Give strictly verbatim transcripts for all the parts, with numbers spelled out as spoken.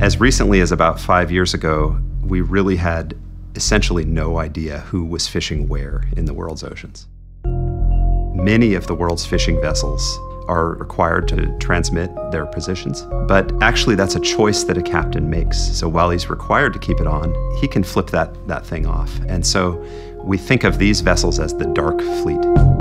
As recently as about five years ago, we really had essentially no idea who was fishing where in the world's oceans. Many of the world's fishing vessels are required to transmit their positions, but actually that's a choice that a captain makes. So while he's required to keep it on, he can flip that, that thing off. And so we think of these vessels as the dark fleet.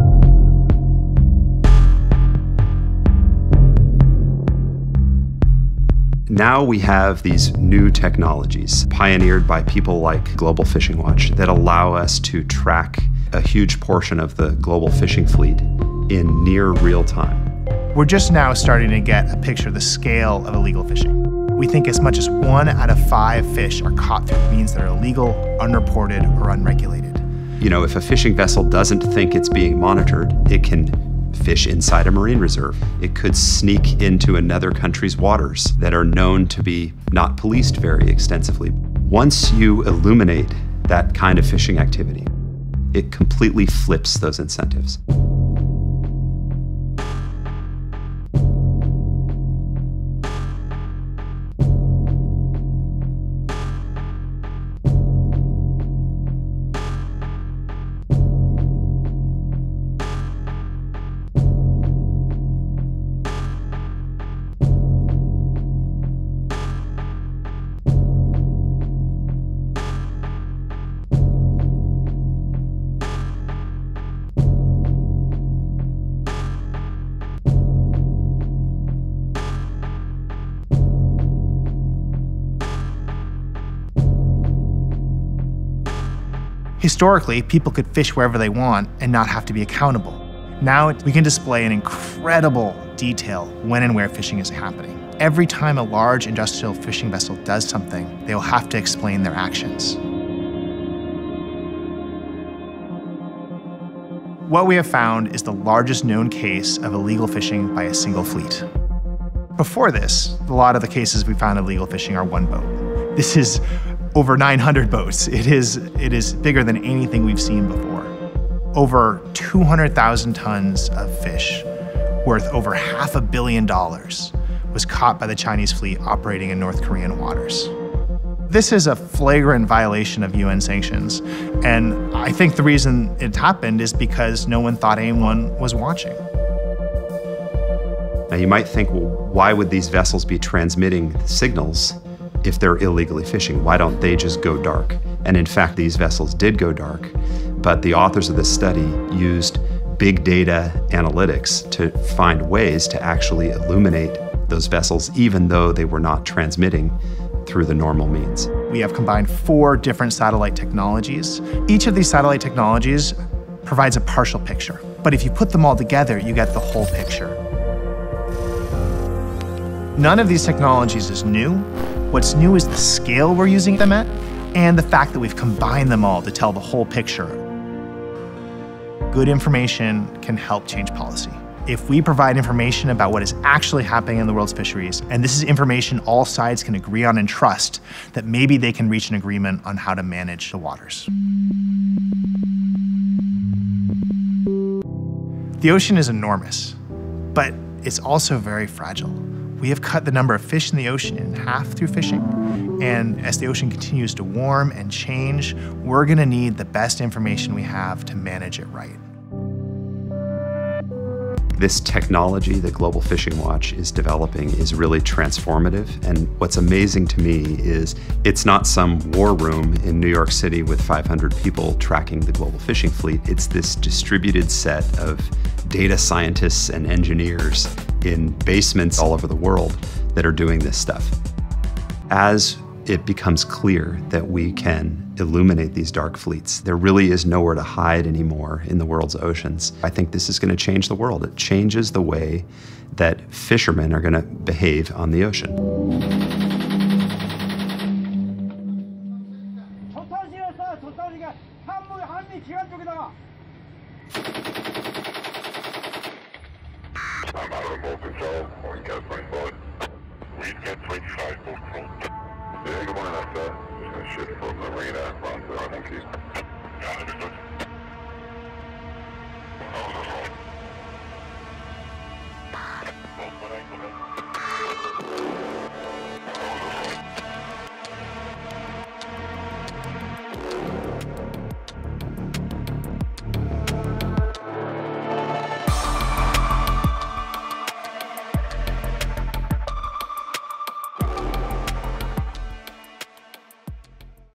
Now we have these new technologies pioneered by people like Global Fishing Watch that allow us to track a huge portion of the global fishing fleet in near real time. We're just now starting to get a picture of the scale of illegal fishing. We think as much as one out of five fish are caught through means that are illegal, unreported, or unregulated. You know, if a fishing vessel doesn't think it's being monitored, it can fish inside a marine reserve. It could sneak into another country's waters that are known to be not policed very extensively. Once you illuminate that kind of fishing activity, it completely flips those incentives. Historically, people could fish wherever they want and not have to be accountable. Now we can display in incredible detail when and where fishing is happening. Every time a large industrial fishing vessel does something, they will have to explain their actions. What we have found is the largest known case of illegal fishing by a single fleet. Before this, a lot of the cases we found of illegal fishing are one boat. This is over nine hundred boats. It is, it is bigger than anything we've seen before. Over two hundred thousand tons of fish, worth over half a billion dollars, was caught by the Chinese fleet operating in North Korean waters. This is a flagrant violation of U N sanctions, and I think the reason it happened is because no one thought anyone was watching. Now you might think, well, why would these vessels be transmitting signals if they're illegally fishing? Why don't they just go dark? And in fact, these vessels did go dark, but the authors of this study used big data analytics to find ways to actually illuminate those vessels, even though they were not transmitting through the normal means. We have combined four different satellite technologies. Each of these satellite technologies provides a partial picture, but if you put them all together, you get the whole picture. None of these technologies is new. What's new is the scale we're using them at and the fact that we've combined them all to tell the whole picture. Good information can help change policy. If we provide information about what is actually happening in the world's fisheries, and this is information all sides can agree on and trust, that maybe they can reach an agreement on how to manage the waters. The ocean is enormous, but it's also very fragile. We have cut the number of fish in the ocean in half through fishing, and as the ocean continues to warm and change, we're gonna need the best information we have to manage it right. This technology that Global Fishing Watch is developing is really transformative, and what's amazing to me is it's not some war room in New York City with five hundred people tracking the global fishing fleet. It's this distributed set of data scientists and engineers in basements all over the world that are doing this stuff. As it becomes clear that we can illuminate these dark fleets, there really is nowhere to hide anymore in the world's oceans. I think this is going to change the world. It changes the way that fishermen are going to behave on the ocean. I'm out of boat control, one gas plane boat. We've got twenty-five boat crew. Yeah, good morning, that's uh, just gonna shift from the marina, around to